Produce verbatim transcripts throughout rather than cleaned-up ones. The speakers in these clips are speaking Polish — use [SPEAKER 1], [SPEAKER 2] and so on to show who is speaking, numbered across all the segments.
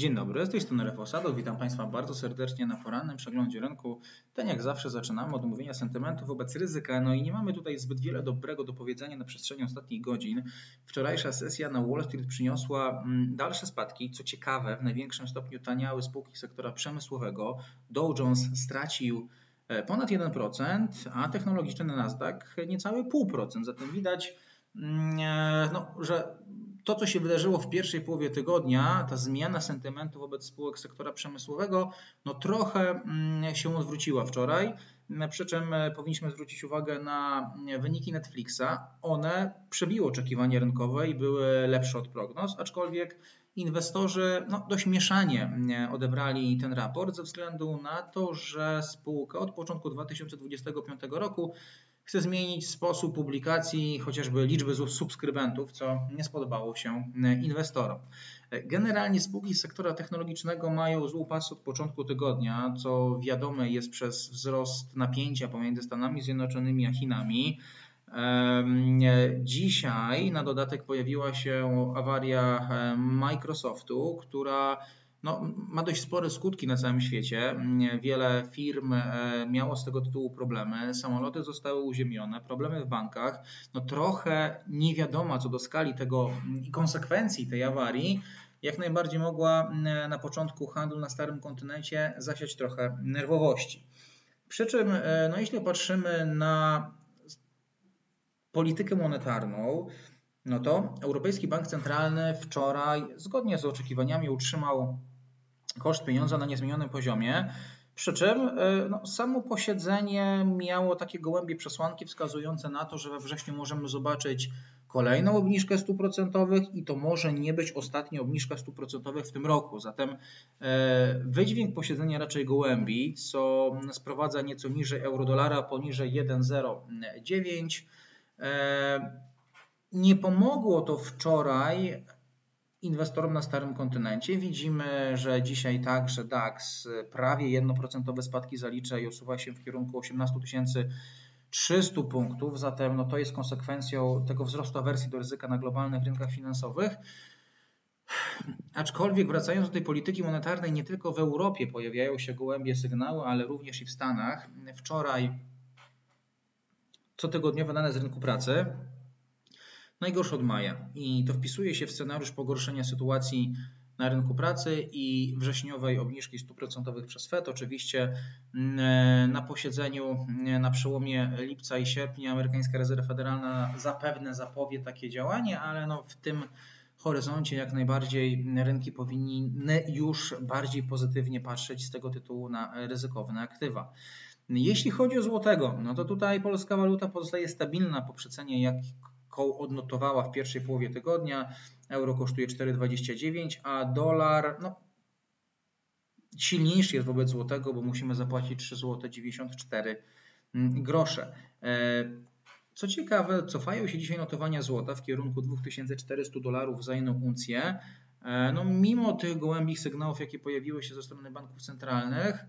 [SPEAKER 1] Dzień dobry, z tej strony Rafał Sadow. Witam Państwa bardzo serdecznie na porannym przeglądzie rynku. Ten jak zawsze zaczynamy od omówienia sentymentu wobec ryzyka. No i nie mamy tutaj zbyt wiele dobrego do powiedzenia na przestrzeni ostatnich godzin. Wczorajsza sesja na Wall Street przyniosła dalsze spadki. Co ciekawe, w największym stopniu taniały spółki sektora przemysłowego. Dow Jones stracił ponad jeden procent, a technologiczny Nasdaq niecałe zero przecinek pięć procent. Zatem widać, no, że to, co się wydarzyło w pierwszej połowie tygodnia, ta zmiana sentymentu wobec spółek sektora przemysłowego, no trochę się odwróciła wczoraj. Przy czym powinniśmy zwrócić uwagę na wyniki Netflixa. One przebiły oczekiwania rynkowe i były lepsze od prognoz, aczkolwiek inwestorzy no, dość mieszanie odebrali ten raport ze względu na to, że spółka od początku dwa tysiące dwudziestego piątego roku chce zmienić sposób publikacji, chociażby liczby subskrybentów, co nie spodobało się inwestorom. Generalnie spółki z sektora technologicznego mają zły pas od początku tygodnia, co wiadome jest przez wzrost napięcia pomiędzy Stanami Zjednoczonymi a Chinami. Dzisiaj na dodatek pojawiła się awaria Microsoftu, która no, ma dość spore skutki na całym świecie. Wiele firm miało z tego tytułu problemy. Samoloty zostały uziemione, problemy w bankach. No, trochę nie wiadomo co do skali tego i konsekwencji tej awarii. Jak najbardziej mogła na początku handlu na starym kontynencie zasiać trochę nerwowości. Przy czym, no, jeśli patrzymy na politykę monetarną, no to Europejski Bank Centralny wczoraj zgodnie z oczekiwaniami utrzymał koszt pieniądza na niezmienionym poziomie, przy czym no, samo posiedzenie miało takie gołębie przesłanki wskazujące na to, że we wrześniu możemy zobaczyć kolejną obniżkę stóp procentowych i to może nie być ostatnia obniżka stóp procentowych w tym roku. Zatem wydźwięk posiedzenia raczej gołębi, co sprowadza nieco niżej euro-dolara poniżej jeden zero dziewięć. Nie pomogło to wczoraj inwestorom na starym kontynencie. Widzimy, że dzisiaj także DAX prawie jeden procent spadki zalicza i osuwa się w kierunku osiemnaście tysięcy trzysta punktów. Zatem no to jest konsekwencją tego wzrostu awersji do ryzyka na globalnych rynkach finansowych. Aczkolwiek wracając do tej polityki monetarnej, nie tylko w Europie pojawiają się gołębie sygnały, ale również i w Stanach. Wczoraj cotygodniowe dane z rynku pracy najgorsze od maja i to wpisuje się w scenariusz pogorszenia sytuacji na rynku pracy i wrześniowej obniżki stóp procentowych przez Fed. Oczywiście na posiedzeniu na przełomie lipca i sierpnia amerykańska rezerwa federalna zapewne zapowie takie działanie, ale no w tym horyzoncie jak najbardziej rynki powinny już bardziej pozytywnie patrzeć z tego tytułu na ryzykowne aktywa. Jeśli chodzi o złotego, no to tutaj polska waluta pozostaje stabilna po przecenie, jak odnotowała w pierwszej połowie tygodnia. Euro kosztuje cztery dwadzieścia dziewięć, a dolar no, silniejszy jest wobec złotego, bo musimy zapłacić trzy złote dziewięćdziesiąt cztery grosze. Co ciekawe, cofają się dzisiaj notowania złota w kierunku dwa tysiące czterysta dolarów za jedną uncję. No, mimo tych gołębich sygnałów, jakie pojawiły się ze strony banków centralnych,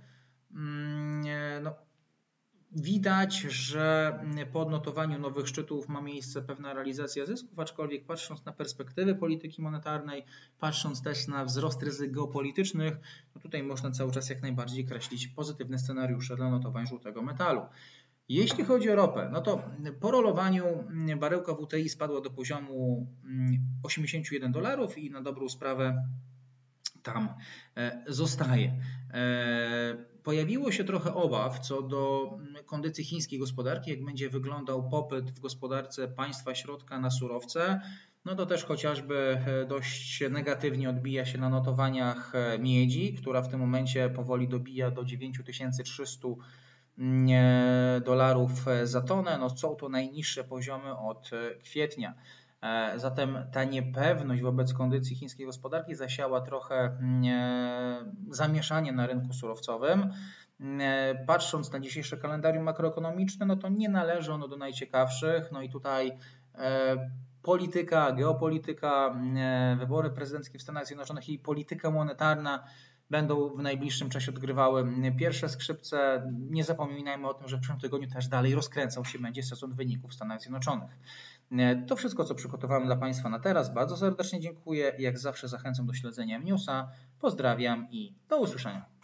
[SPEAKER 1] no, widać, że po odnotowaniu nowych szczytów ma miejsce pewna realizacja zysków, aczkolwiek patrząc na perspektywy polityki monetarnej, patrząc też na wzrost ryzyk geopolitycznych, no tutaj można cały czas jak najbardziej kreślić pozytywne scenariusze dla notowań złotego metalu. Jeśli chodzi o ropę, no to po rolowaniu baryłka W T I spadła do poziomu osiemdziesiąt jeden dolarów i na dobrą sprawę tam zostaje. Pojawiło się trochę obaw co do kondycji chińskiej gospodarki, jak będzie wyglądał popyt w gospodarce państwa środka na surowce. No to też chociażby dość negatywnie odbija się na notowaniach miedzi, która w tym momencie powoli dobija do dziewięć tysięcy trzysta dolarów za tonę. No są to najniższe poziomy od kwietnia. Zatem ta niepewność wobec kondycji chińskiej gospodarki zasiała trochę zamieszanie na rynku surowcowym. Patrząc na dzisiejsze kalendarium makroekonomiczne, no to nie należy ono do najciekawszych. No i tutaj polityka, geopolityka, wybory prezydenckie w Stanach Zjednoczonych i polityka monetarna będą w najbliższym czasie odgrywały pierwsze skrzypce. Nie zapominajmy o tym, że w przyszłym tygodniu też dalej rozkręcał się będzie sezon wyników w Stanach Zjednoczonych. To wszystko, co przygotowałem dla Państwa na teraz. Bardzo serdecznie dziękuję. Jak zawsze zachęcam do śledzenia newsa. Pozdrawiam i do usłyszenia.